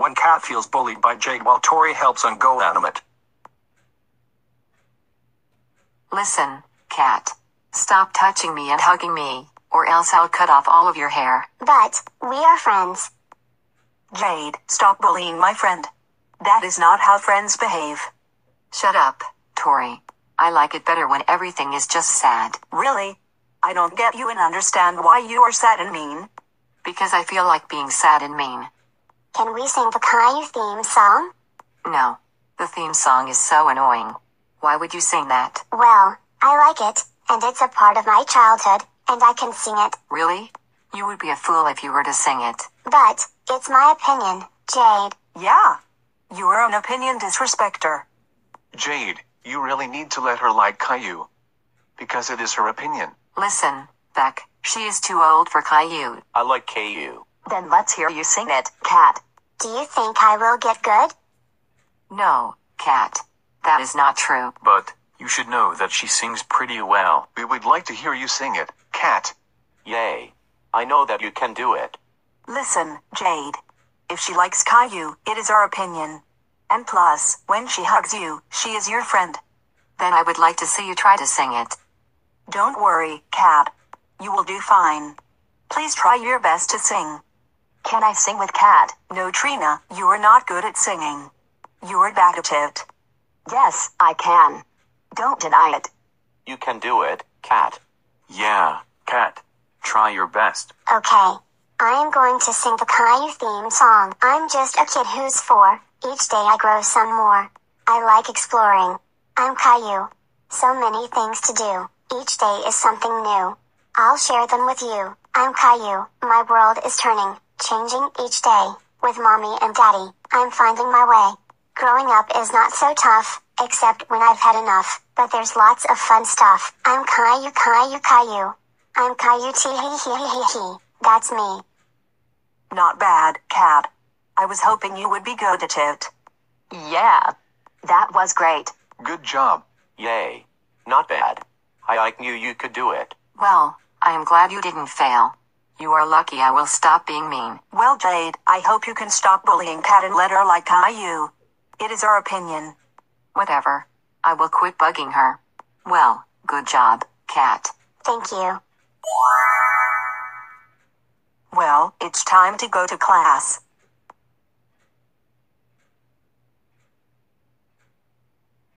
when Cat feels bullied by Jade while Tori helps on GoAnimate. Listen, Cat. Stop touching me and hugging me, or else I'll cut off all of your hair. But, we are friends. Jade, stop bullying my friend. That is not how friends behave. Shut up, Tori. I like it better when everything is just sad. Really? I don't get you and understand why you are sad and mean. Because I feel like being sad and mean. Can we sing the Caillou theme song? No. The theme song is so annoying. Why would you sing that? Well, I like it, and it's a part of my childhood, and I can sing it. Really? You would be a fool if you were to sing it. But, it's my opinion, Jade. Yeah. You are an opinion disrespecter. Jade, you really need to let her like Caillou. Because it is her opinion. Listen, Beck, she is too old for Caillou. I like Caillou. Then let's hear you sing it, Cat. Do you think I will get good? No, Cat. That is not true. But, you should know that she sings pretty well. We would like to hear you sing it, Cat. Yay. I know that you can do it. Listen, Jade. If she likes Caillou, it is our opinion. And plus, when she hugs you, she is your friend. Then I would like to see you try to sing it. Don't worry, Cat. You will do fine. Please try your best to sing. Can I sing with Cat? No, Trina, you are not good at singing. You are bad at it. Yes, I can. Don't deny it. You can do it, Cat. Yeah, Cat. Try your best. Okay. I am going to sing the Caillou theme song. I'm just a kid who's 4. Each day I grow some more. I like exploring. I'm Caillou. So many things to do. Each day is something new. I'll share them with you. I'm Caillou. My world is turning, changing each day. With mommy and daddy, I'm finding my way. Growing up is not so tough, except when I've had enough. But there's lots of fun stuff. I'm Caillou, Caillou, Caillou. I'm Caillou, tee-hee-hee-hee-hee. That's me. Not bad, Cat. I was hoping you would be good at it. Yeah. That was great. Good job. Yay. Not bad. I knew you could do it. Well, I am glad you didn't fail. You are lucky I will stop being mean. Well, Jade, I hope you can stop bullying Cat and let her like Caillou. It is our opinion. Whatever. I will quit bugging her. Well, good job, Cat. Thank you. Well, it's time to go to class.